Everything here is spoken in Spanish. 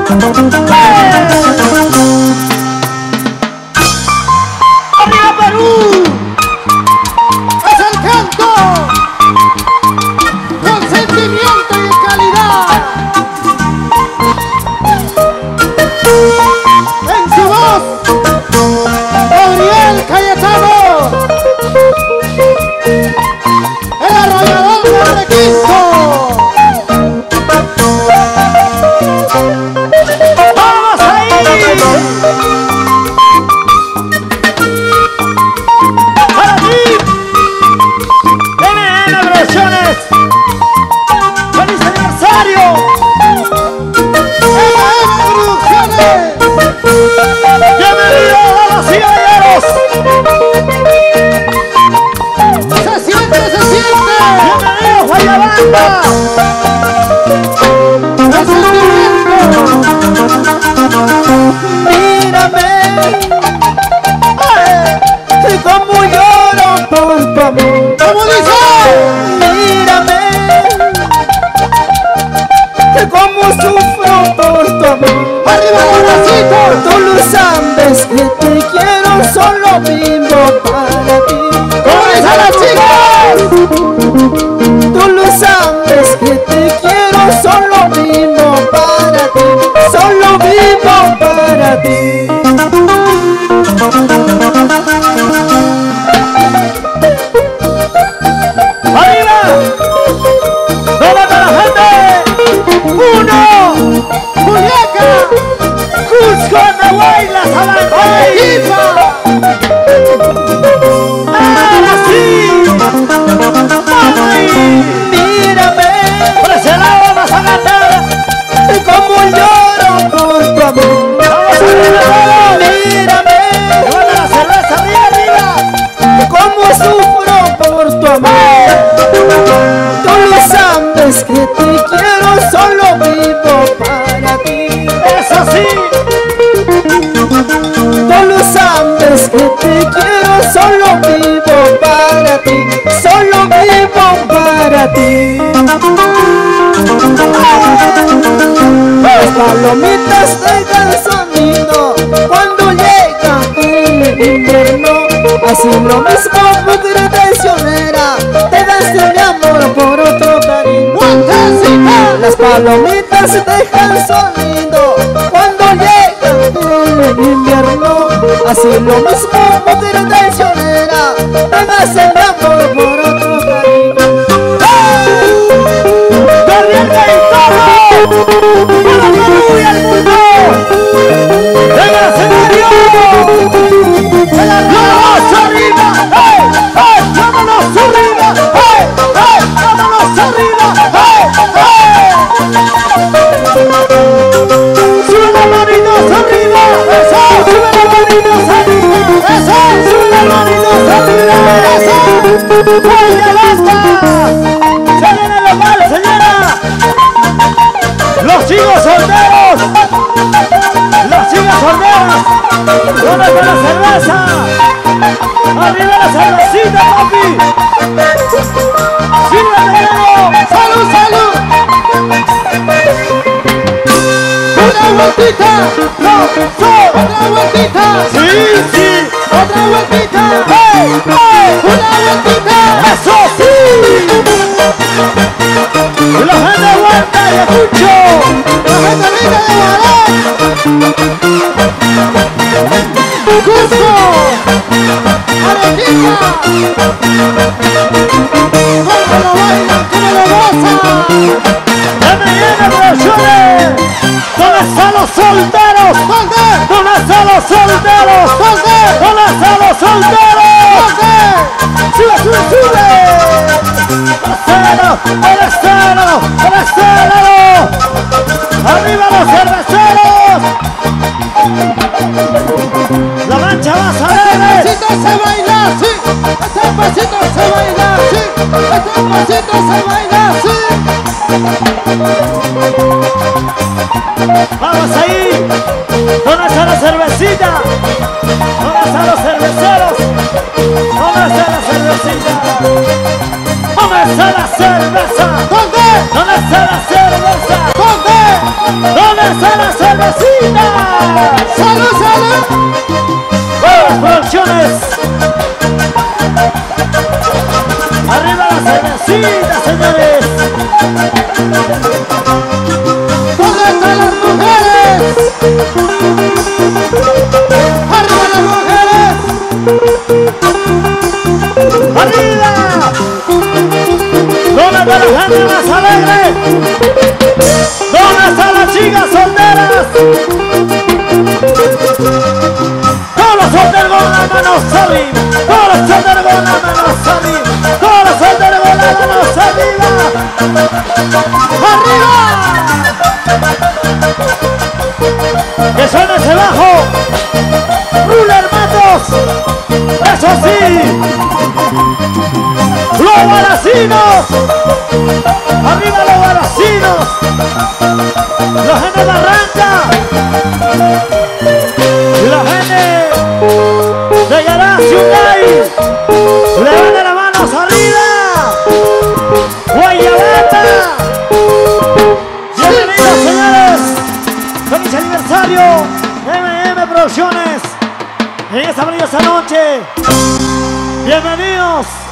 ¡Arriba Perú! ¡Es el canto! ¡Con sentimiento y calidad! En su voz, Gabriel Cayetano, el arrollador de Arequipa. ¡Vamos ahí! ¡Para ti! ¡MN Producciones! ¡Feliz aniversario! ¡MN Producciones! ¡Bienvenidos, damas y caballeros! ¡Se siente, se siente! ¡Bienvenidos, Guayabamba! ¡El sentimiento! Mírame, y como lloro por tu amor. ¿Cómo dice? Mírame, y como sufro por tu amor. ¡Arriba los bracitos! Tú lo sabes que te quiero, solo vivo para ti. ¿Cómo dicen las chicas? Tú lo sabes que te quiero, solo vivo para ti. Solo vivo para ti. ¡Arriba! ¡Toma con la gente! ¡Uno! ¡Juliaca! ¡Cusco, Nahuayla, Arequipa! ¡Ahora sí! ¡Vamos ahí! Mírame, ¡Por ese lado vamos a cantar! y como lloro por tu amor. ¡Vamos arriba todos! Mírame, ¡Levanta la cerveza arriba, arriba! y como sufro por tu amor. Tú lo sabes que te quiero, solo vivo para ti. ¡Eso sí! Tú lo sabes que te quiero, solo vivo para ti. Solo vivo para ti. Las palomitas dejan sonido cuando llega el invierno. Así lo mismo, mujer traicionera, te das de mi amor por otro cariño. ¡Guantecita! Las palomitas dejan sonido cuando llega el invierno. Así lo mismo, mujer traicionera, te das de mi amor por otro cariño. ¡Gabriel Cayetano! ¡Para Perú y el mundo! ¡En el escenario! ¡Vámonos arriba! ¡Hey! ¡Hey! ¡Vámonos arriba! ¡Hey! ¡Hey! ¡Vámonos arriba! ¡Hey! ¡Hey! ¡Sube las manitos arriba! ¡Eso! ¡Sube las manitos arriba! ¡Eso! ¡Sube las manitos arriba! ¡Eso! ¡Guayabamba! ¡Se viene el local, señora! ¡Los chicos solteros! ¡Las chicas solteras! ¿Dónde está la cerveza? ¡Arriba la cervecita, papi! ¡Sírvete, Diego! ¡Salud, salud! ¡Una vueltita! ¡No! ¡Otra vueltita! ¡Sí, sí! ¡Otra vueltita! ¡Hey! ¡Hey! ¡Una vueltita! ¡Eso sí! ¡Y la gente aguanta y escucho! ¡La gente viene de Guarán! ¡Cusco! ¡Arequipa! ¡Cómo lo bailan! ¡Cómo lo gozan! ¡M&M Producciones! ¿Dónde están los solteros? ¿Dónde? ¿Dónde están los solteros? ¿Dónde? ¿Dónde están los solteros? ¿Dónde? ¡Sube, sube, sube! ¡El esceno! ¡El esceno! ¡Arriba los cerveceros! ¡La mancha más alegre! ¡Este pasito se baila así! ¡Este pasito se baila así! ¡Este pasito se baila así! ¡Vamos ahí! ¿Dónde está la cervecita? ¿Dónde están los cerveceros? ¿Dónde está la cervecita? ¿Dónde está la cerveza? ¿Dónde? ¿Dónde está la cerveza? ¿Dónde? ¿Dónde está la cervecita? ¡Salud, salud! ¡Buenas producciones! ¡Arriba la cervecita, señores! ¿Dónde están las mujeres? ¡Arriba las mujeres! ¡Arriba! ¿Dónde está la gente más alegre? ¿Dónde están las chicas solteras? Todos los solteros con las manos arriba. Todos los solteros con las manos arriba. Todos los solteros con las manos arriba. ¡Arriba! ¡Que suene ese bajo! ¡Ruler Matos! ¡Eso sí! ¡Los balacinos! ¡Arriba los balacinos! ¡La gente Barranca! ¡Y la gente de Garage Hyundai! ¡Levanten las manos arriba! ¡Guayabata! ¡Bienvenidos, señores! ¡Feliz aniversario! MM Producciones en esta maravillosa noche. ¡Bienvenidos!